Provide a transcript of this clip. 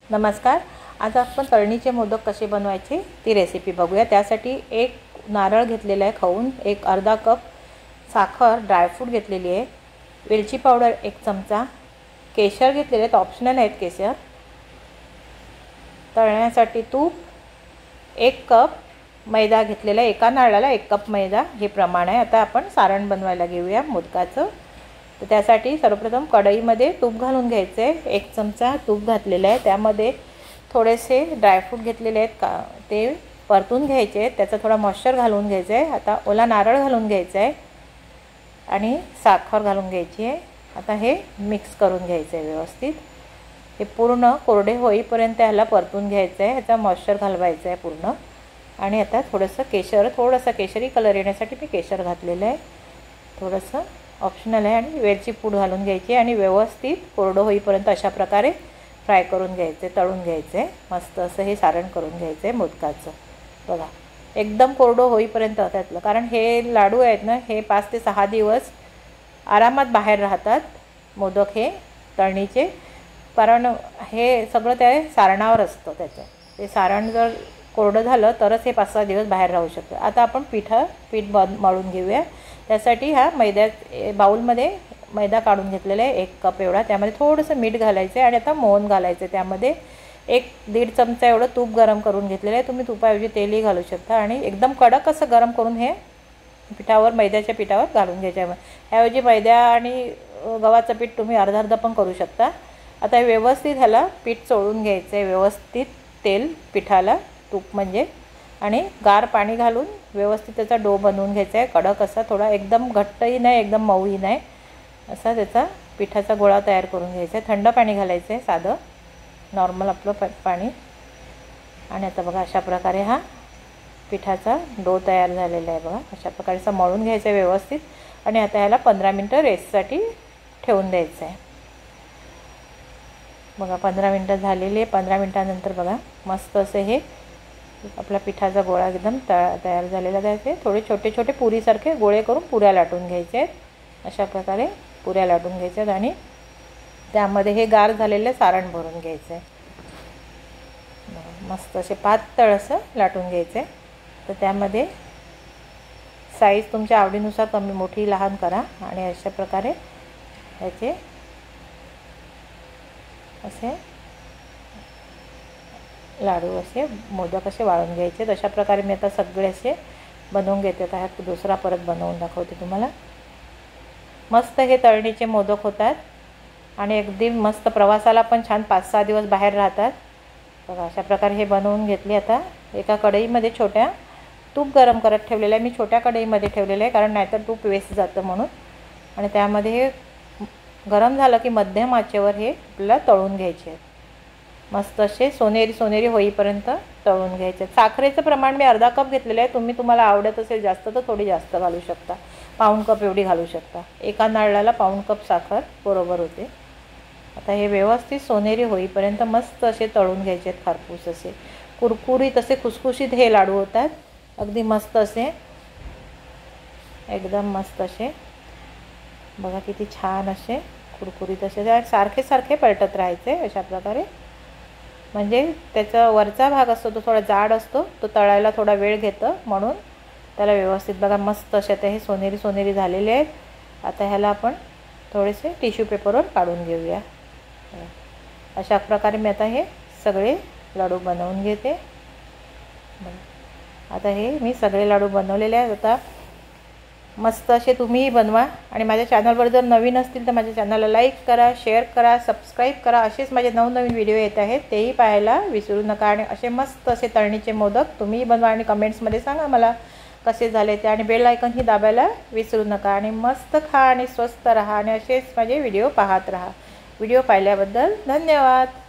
नमस्कार। आज आपण तळणीचे मोदक कसे बनवायचे ती रेसिपी बघूया। त्यासाठी एक नारळ घेतलेला आहे खवून, एक अर्धा कप साखर ड्रायफ्रूट घेतलेली आहे, वेलची पावडर 1 चमचा, केशर घेतलेले आहेत, ऑप्शनल आहेत केशर, तळण्यासाठी तूप, 1 कप मैदा घेतलेला आहे, एका नारळाला 1 कप मैदा हे प्रमाण आहे। आता आपण सारण बनवायला घेऊया मोदकाचं। तर त्यासाठी सर्वप्रथम कढईमध्ये तूप घालून घ्यायचे आहे। 1 चमचा तूप घातलेला आहे, त्यामध्ये थोडेसे ड्रायफ्रूट घेतलेले आहेत ते परतून घ्यायचे आहेत, त्याचा थोडा मॉइश्चर घालून घ्यायचा आहे। आता ओला नारळ घालून घ्यायचा आहे आणि साखर घालून घ्यायची आहे। आता हे मिक्स करून घ्यायचं आहे व्यवस्थित। हे पूर्ण कोरडे होईपर्यंत ह्याला परतून घ्यायचं आहे, ह्याचा मॉइश्चर घालवायचा आहे पूर्ण। आणि आता थोडंसं केशरी कलर येण्यासाठी मी केशर घातलेलं आहे, थोडंसं ऑप्शनल आहे। आणि वेलची पूड घालून घ्यायची आणि व्यवस्थित कोरडं होईपर्यंत अशा प्रकारे फ्राय करून घ्यायचे, तळून घ्यायचे। मस्त असं हे सारण करून घ्यायचं आहे मोदकाचं। बघा एकदम कोरडं होईपर्यंत त्यातलं, कारण हे लाडू आहेत ना, हे 5 ते 6 दिवस आरामात बाहेर राहतात मोदक हे तळणीचे, कारण हे सगळं त्या सारणावर असतं त्याचं। ते सारण जर कोरडं झालं तरच हे 5-6 दिवस बाहेर राहू शकतं। आता आपण पीठ मळून घेऊया। त्यासाठी ह्या बाउलमध्ये मैदा काढून घेतलेला आहे 1 कप एवढा, त्यामध्ये थोडंसं मीठ घालायचं आहे आणि आता मोहन घालायचं आहे। त्यामध्ये 1-1.5 चमचा एवढं तूप गरम करून घेतलेलं आहे, तुम्ही तुपाऐवजी तेलही घालू शकता। आणि एकदम कडक असं गरम करून हे मैद्याच्या पिठावर घालून घ्यायचं आहे। त्याऐवजी मैदा आणि गव्हाचं पीठ तुम्ही अर्धा पण करू शकता। आता व्यवस्थित ह्याला पीठ चोळून घ्यायचं आहे, व्यवस्थित तेल पिठाला, तूप म्हणजे, आणि गार पाणी घालून व्यवस्थित त्याचा डो बनवून घ्यायचा आहे। कडक असा, थोडा एकदम घट्टही नाही एकदम मऊही नाही, असा त्याचा पिठाचा गोळा तयार करून घ्यायचा आहे। थंड पाणी घालायचं आहे, साधं नॉर्मल आपलं पाणी। आणि आता बघा अशा प्रकारे हा पिठाचा डो तयार झालेला आहे। बघा अशा प्रकारे मळून घ्यायचं आहे व्यवस्थित। आणि आता ह्याला 15 मिनटं रेस्टसाठी ठेवून द्यायचं आहे। बघा 15 मिनटं झालेली आहे। 15 मिनटानंतर बघा मस्त असे हे आपला पिठाचा गोळा एकदम तयार झालेला आहे। थोडे छोटे छोटे पुरीसारखे गोळे करून पुऱ्या लाटून घ्यायचे आहेत, अशा प्रकारे पुऱ्या लाटून घ्यायच्या आहेत। आणि त्यामध्ये हे गार झालेले सारण भरून घ्यायचं आहे, मस्त असे पातळ असं लाटून घ्यायचं आहे। तर त्यामध्ये साईज तुमच्या आवडीनुसार कमी मोठी लहान करा। आणि अशा प्रकारे याचे असे लाडू, असे मोदक असे वाळून घ्यायचे। अशा प्रकारे मी आता सगळे असे बनवून घेते। आता ह्यात दुसरा परत बनवून दाखवते तुम्हाला। मस्त हे तळणीचे मोदक होतात आणि अगदी मस्त प्रवासाला पण छान 5-6 दिवस बाहेर राहतात। बघा अशा प्रकारे हे बनवून घेतले। आता एका कढईमध्ये छोट्या तूप गरम करत ठेवलेलं आहे, मी छोट्या कढईमध्ये ठेवलेलं आहे, कारण नाहीतर तूप वेस्ट जातं म्हणून। आणि त्यामध्ये हे गरम झालं की मध्यम आचेवर हे आपल्याला तळून घ्यायचे आहेत, मस्त असे सोनेरी होईपर्यंत तळून घ्यायचे। साखरेचं प्रमाण मी अर्धा कप घेतलेलं आहे, तुम्हाला आवडत असेल जास्त तर थोडी जास्त घालू शकता, पाऊण कप एवढी घालू शकता। एका नारळाला पाऊण कप साखर बरोबर होते। आता हे व्यवस्थित सोनेरी होईपर्यंत मस्त असे तळून घ्यायचे आहेत, खरपूस असे कुरकुरीत असे खुसखुशीत हे लाडू होतात, अगदी मस्त असे, एकदम मस्त असे। बघा किती छान असे कुरकुरीत असे सारखे पलटत राहायचे अशा प्रकारे, म्हणजे त्याचा वरचा भाग असतो तो थोडा जाड असतो, तो तळायला थोडा वेळ घेतं, म्हणून त्याला व्यवस्थित बघा मस्त असे आता हे सोनेरी झालेले आहेत। आता ह्याला आपण थोडेसे टिश्यू पेपरवर काढून घेऊया। अशा प्रकारे मी आता हे सगळे लाडू बनवून घेते। आता हे मी सगळे लाडू बनवलेले आहेत। आता मस्त असे तुम्हीही बनवा। आणि माझ्या चॅनलवर जर नवीन असतील तर माझ्या चॅनलला लाईक करा, शेअर करा, सबस्क्राईब करा। असेच माझे नवनवीन व्हिडिओ येत आहेत, तेही पाहायला विसरू नका। आणि असे मस्त असे तळणीचे मोदक तुम्हीही बनवा आणि कमेंट्समध्ये सांगा मला कसे झाले ते। आणि बेल आयकॉन ही दाबायला विसरू नका। आणि मस्त खा आणि स्वस्त राहा आणि असेच माझे व्हिडिओ पाहत राहा। व्हिडिओ पाहिल्याबद्दल धन्यवाद।